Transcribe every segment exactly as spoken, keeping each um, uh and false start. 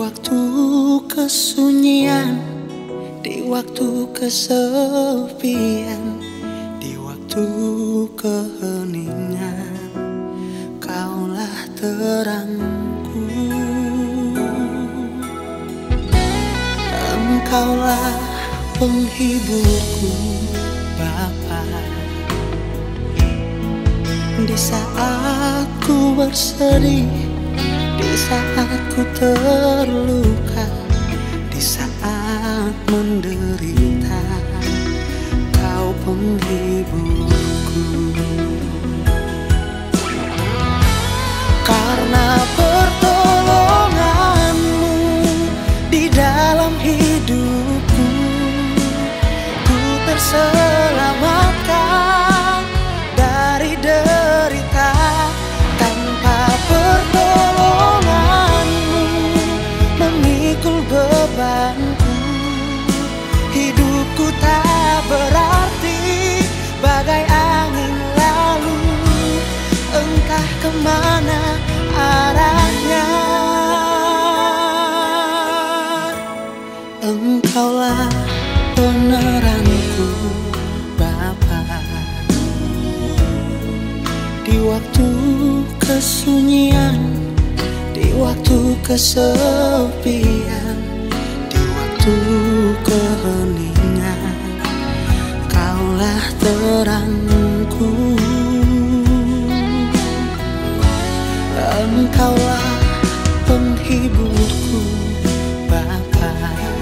waktu kesunyian, di waktu kesepian, di waktu keheningan, Kaulah terangku. Engkaulah penghiburku, Bapa. Di saat ku bersedih, di saat ku terluka, di saat menderita, Kau penghiburku. Karena pertolongan-Mu di dalam hidupku, ku terselamatkan dari derita. Tanpa pertolongan-Mu memikul bebanku, hidupku tak berarti, bagai angin lalu, entah kemana arahnya. Engkaulah peneranganku, Bapa. Di waktu kesunyian, di waktu kesepian, di waktu keheningan, Kaulah terangku. Engkaulah penghiburku, Bapa.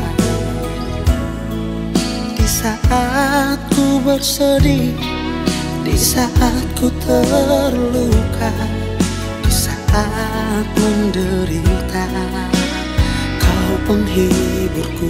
Di saat ku bersedih, di saat ku terluka, di saat menderita, Kau penghiburku.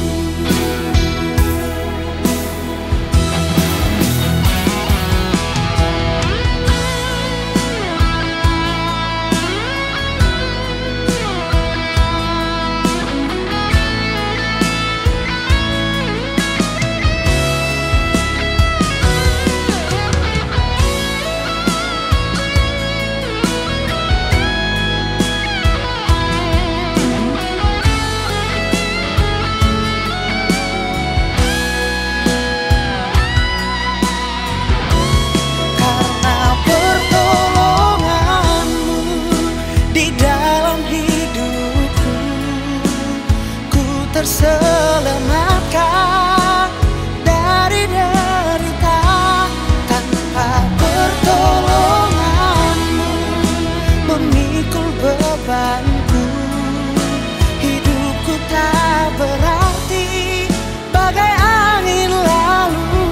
Terselamatkan dari derita. Tanpa pertolongan-Mu memikul bebanku, hidupku tak berarti, bagai angin lalu.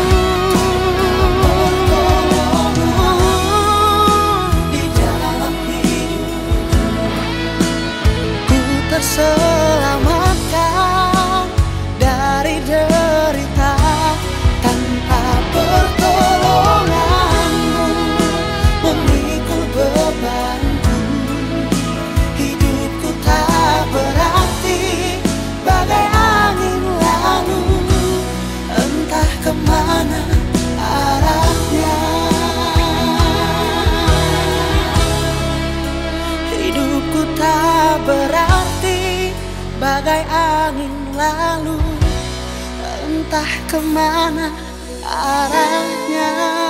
Pertolongan-Mu di dalam hidupku, ku terselamatkan dari derita. Tanpa pertolongan-Mu memikul bebanku, hidupku tak berarti, bagai angin lalu, entah kemana arahnya. Hidupku tak berarti, bagai angin lalu, entah kemana arahnya.